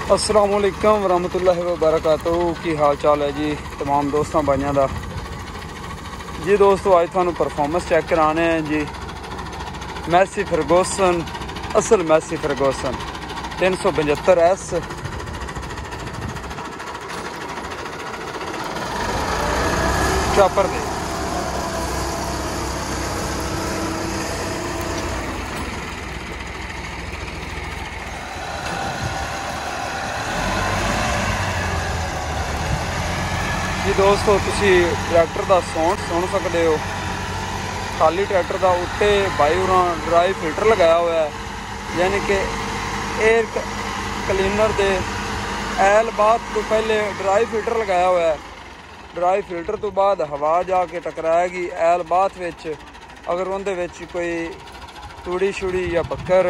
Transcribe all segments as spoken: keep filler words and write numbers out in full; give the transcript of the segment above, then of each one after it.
अस्सलाम वालेकुम रहमतुल्लाहि व बरकातहू। की हाल चाल है जी तमाम दोस्तों भाइयों का। जी दोस्तों आज थानू परफॉर्मेंस चेक कराने हैं जी। मैसी फर्गूसन, असल मैसी फर्गूसन तीन सौ पचहत्तर एस चॉपर दे। जी दोस्तों तुसी ट्रैक्टर का साउंड सुन सकते हो। खाली ट्रैक्टर का उत्ते बाई उरा ड्राई फिल्टर लगाया हुआ है, यानी कि एयर क्लीनर दे एल बात तो पहले ड्राई फिल्टर लगाया हुआ है। ड्राई फिल्टर तो बाद हवा जाके टकराएगी एल बात विच। अगर उनदे विच कोई तूड़ी छुड़ी या पक्कर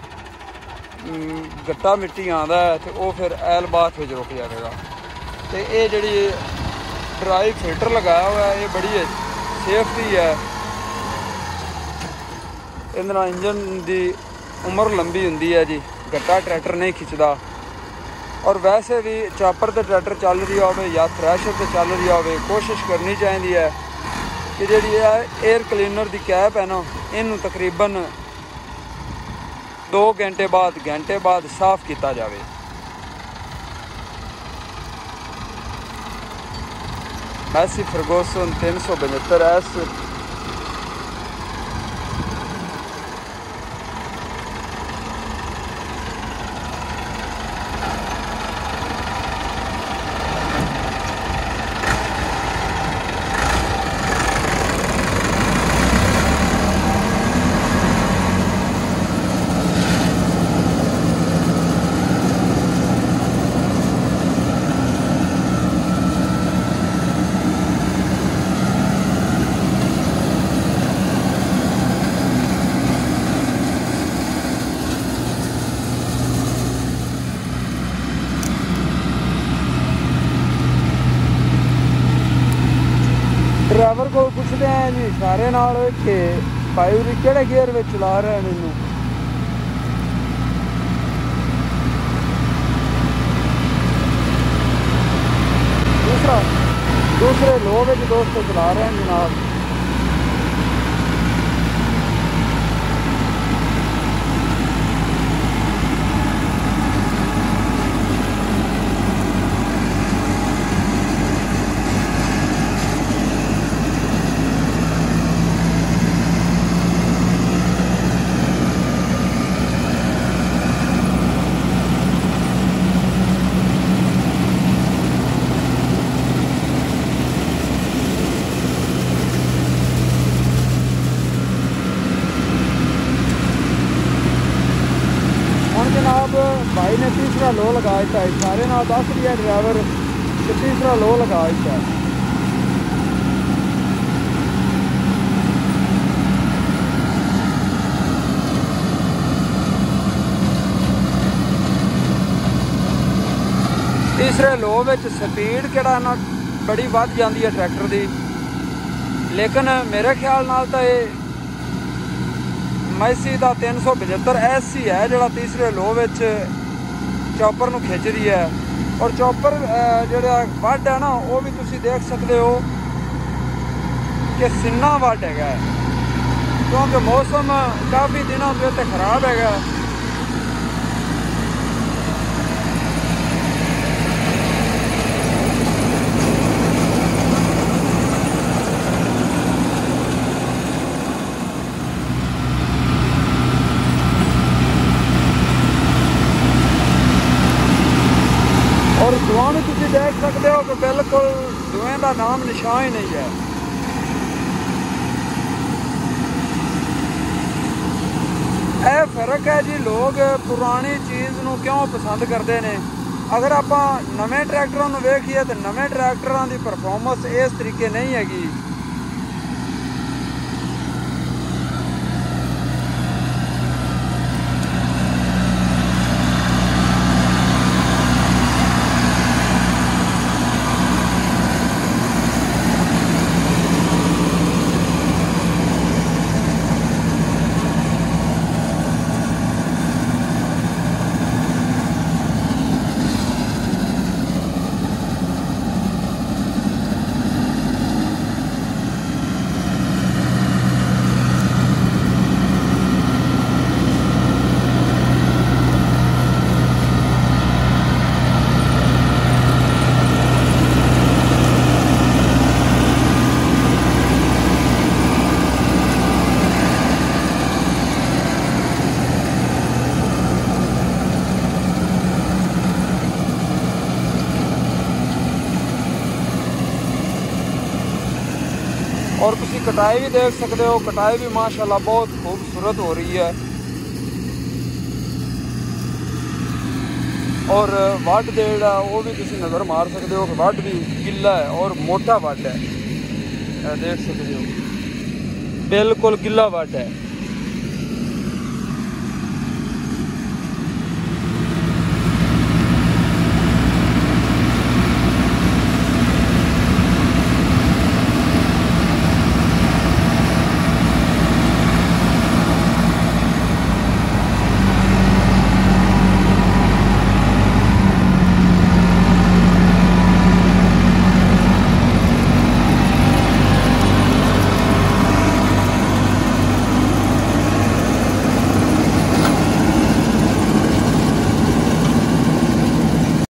गट्टा मिट्टी आंदा है तो वह फिर एल बात विच रुक जाएगा। तो ये जिहड़ी ड्राई फिल्टर लगाया हुआ है ये बड़ी सेफ्टी है। इहदे नाल इंजन की उम्र लंबी हुंदी है जी, गट्टा ट्रैक्टर नहीं खिंचदा। और वैसे भी चॉपर ते ट्रैक्टर चल रही हो या थ्रैशर ते चल रही हो, कोशिश करनी चाहिए है कि जिहड़ी एयर क्लीनर की कैप है ना, इनू तकरीबन दो घंटे बाद घंटे बाद साफ किया जाए। मैसी फर्गूसन तीन सौ पचहत्तर एस ड्राइवर को पूछते हैं जी इशारे नाल कि भाई उरी किहड़े गियर में चला रहे हैं मैनू। दूसरा दूसरे लो में दोस्तों चला रहे हैं जनाब। जनाब भाई ने तीसरा लो लगा दिता है, सारे नाल दस दिया ड्राइवर कि तीसरा लो लगा दिता है। तीसरे लो विच स्पीड केड़ा ना बड़ी वध जाती है ट्रैक्टर की, लेकिन मेरे ख्याल नाल तो ये मैसी का तीन सौ पचहत्तर एस ही है जो तीसरे लो विच चॉपर नू खिंच रही है। और चॉपर जोड़ा वड है ना वो भी तुसी देख सकते हो कि सिन्ना वड है, क्योंकि मौसम काफ़ी दिनों से तो खराब है। और धुआं भी तुम देख सकते हो कि बिल्कुल धुएं का नाम निशान ही नहीं है। यह फर्क है जी, लोग पुरानी चीज़ नू क्यों पसंद करते हैं। अगर आप नवे ट्रैक्टरों को वेखिए तो नवे ट्रैक्टरों की परफॉर्मेंस इस तरीके नहीं हैगी। और तुसी कटाई भी देख सकते हो, कटाई भी माशाल्लाह बहुत खूबसूरत हो रही है। और वड जेड़ा वो भी तुसी नज़र मार सकते हो, वड भी गिला है और मोटा वड है, देख सकते हो बिल्कुल गिला वड है।